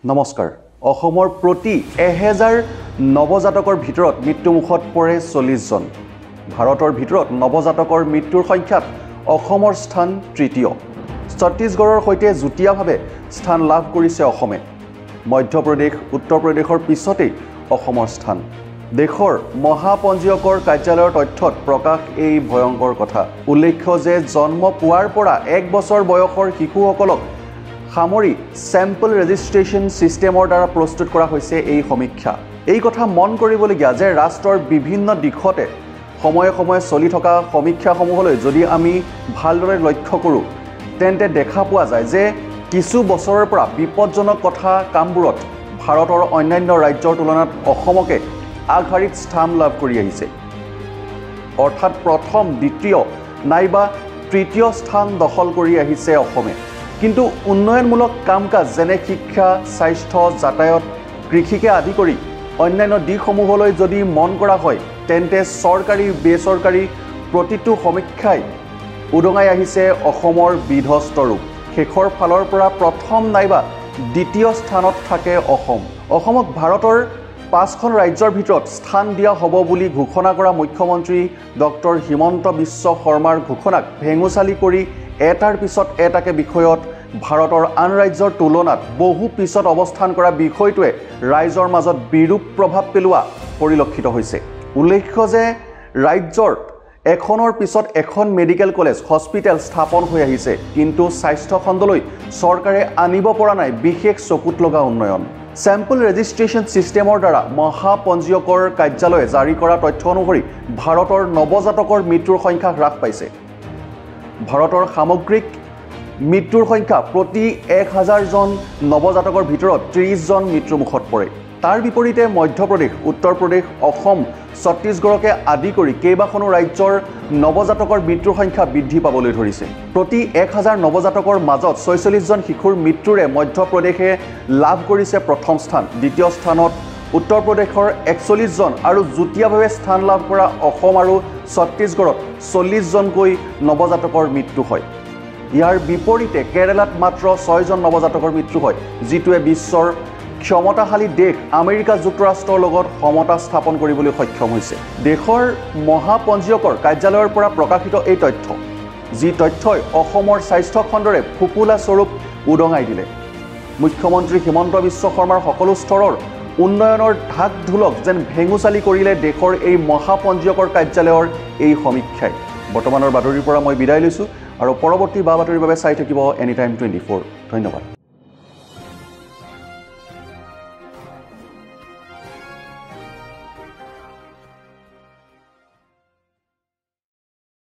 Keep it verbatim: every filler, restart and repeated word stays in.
নমস্কাৰ অসমৰ প্ৰতি এহেজাৰ নৱজাতকৰ ভিতৰত মৃত্যুমুখত পৰে চল্লিছ জন ভাৰতৰ ভিতৰত নৱজাতকৰ মৃত্যুৰ সংখ্যাত অসমৰ স্থান তৃতীয় ছত্তীশগড়ৰ সৈতে যুটীয়াভাৱে স্থান লাভ কৰিছে অসমে মধ্যপ্ৰদেশ উত্তৰ প্ৰদেশৰ পিছতেই অসমৰ স্থান দেশৰ মহাপঞ্জীয়কৰ কাৰ্যালয়ৰ তথ্যত প্ৰকাশ এই ভয়ংকৰ কথা উল্লেখ্য যে জন্ম পোৱাৰ পৰা এক বছৰ বয়সৰ শিশুসকলক সামৰি স্যাম্পল ৰেজিষ্ট্ৰেশ্যন সিস্টেমৰ দ্বাৰা প্ৰস্তুত কৰা হৈছে এই সমীক্ষা এই কথা মন কৰিবলগীয়া যে ৰাষ্ট্ৰৰ বিভিন্ন দিশতে সময়ে সময়ে চলি থকা সমীক্ষাসমূহলৈ যদি আমি ভালদৰে লক্ষ্য কৰোঁ তেন্তে দেখা পোৱা যায় যে কিছু বছৰৰ পৰা বিপদজনক কথা কামবোৰত ভাৰতৰ অন্যান্য ৰাজ্যৰ তুলনাত অসমকে আগশাৰীত স্থান লাভ কৰি আহিছে অৰ্থাৎ প্ৰথম দ্বিতীয় নাইবা তৃতীয় স্থান দখল কৰি আহিছে অসমে কিন্তু উন্নয়নমূলক কাম-কাজ যেনে শিক্ষা স্বাস্থ্য যাতায়াত কৃষিকে আদি কৰি অন্যান্য দিশসমূহলৈ যদি মন কৰা হয় তেন্তে চৰকাৰী বেচৰকাৰী প্ৰতিটো সমীক্ষাই উদঙাই আহিছে অসমৰ বিধ্বস্ত ৰূপ শেষৰ ফালৰ পৰা প্ৰথম নাইবা দ্বিতীয় স্থানত থাকে অসম অসমক ভাৰতৰ পাঁচখন ৰাজ্যৰ ভিতৰত স্থান দিয়া হ'ব বুলি ঘোষণা কৰা মুখ্যমন্ত্ৰী ডক্টৰ হিমন্ত বিশ্ব শৰ্মাৰ ঘোষণাক ভেঙুচালি কৰি এটাৰ পিছত এটাকে বিষয়ত ভাৰতৰ আন ৰাজ্যৰ তুলনাত বহু পিছত অৱস্থান কৰা বিষয়টোৱে ৰাইজৰ মাজত বিৰূপ প্ৰভাৱ পেলোৱা পৰিলক্ষিত হৈছে উল্লেখ্য যে ৰাজ্যৰ এখনৰ পিছত এখন মেডিকেল কলেজ হস্পিটেল স্থাপন হৈ আহিছে কিন্তু স্বাস্থ্য খণ্ডলৈ চৰকাৰে আনিব পৰা নাই বিশেষ চকুত লগা উন্নয়ন স্যাম্পল ৰেজিষ্ট্ৰেশ্যন সিস্টেমৰ দ্বাৰা মহাপঞ্জীয়কৰ কাৰ্যালয়ে জাৰি কৰা তথ্য অনুসৰি ভাৰতৰ নৱজাতকৰ মৃত্যুৰ সংখ্যা হ্ৰাস পাইছে ভাৰতৰ সামগ্ৰিক মৃত্যুৰ সংখ্যা প্ৰতি এক হাজাৰ জন নৱজাতকৰ ভিতৰত ত্ৰিছ জন মৃত্যুমুখত পৰে তাৰ বিপৰীতে মধ্যপ্ৰদেশ উত্তৰ প্ৰদেশ অসম ছত্তীশগড়কে আদি কৰি কেইবাখনো ৰাজ্যৰ নৱজাতকৰ মৃত্যুৰ সংখ্যা বৃদ্ধি পাবলৈ ধৰিছে প্ৰতি এক হাজাৰ নৱজাতকৰ মাজত ছয়চল্লিছ জন শিশুৰ মৃত্যুৰে মধ্যপ্ৰদেশে লাভ কৰিছে প্ৰথম স্থান দ্বিতীয় স্থানত উত্তৰ প্ৰদেশৰ একচল্লিছ জন আৰু যুটীয়াভাৱে স্থান লাভ কৰা অসম আৰু ছত্তীশগড়ত চল্লিছ জনকৈ নৱজাতকৰ মৃত্যু হয় ইয়াৰ বিপৰীতে কেৰালাত মাত্ৰ ছয় জন নৱজাতকৰ মৃত্যু হয় যিটোৱে বিশ্বৰ ক্ষমতাশালী দেশ আমেৰিকা যুক্তৰাষ্ট্ৰৰ লগত সমতা স্থাপন কৰিবলৈ সক্ষম হৈছে দেশৰ মহাপঞ্জীয়কৰ কাৰ্যালয়ৰ পৰা প্ৰকাশিত এই তথ্য যি তথ্যই অসমৰ স্বাস্থ্য খণ্ডৰে ফুপুলা স্বৰূপ উদঙাই দিলে মুখ্যমন্ত্ৰী হিমন্ত বিশ্ব শৰ্মাৰ সকলো স্তৰৰ উন্নয়নৰ ঢাক ঢোলক যেন ভেঙুচালি কৰিলে দেশৰ এই মহাপঞ্জীয়কৰ কাৰ্যালয়ৰ এই সমীক্ষাই বৰ্তমানৰ বাতৰিৰ পৰা মই বিদায় লৈছোঁ আৰু পৰৱৰ্তী বা বাতৰিৰ বাবে চাই থাকিব এনি টাইম টুৱেণ্টি ফ'ৰ ধন্যবাদ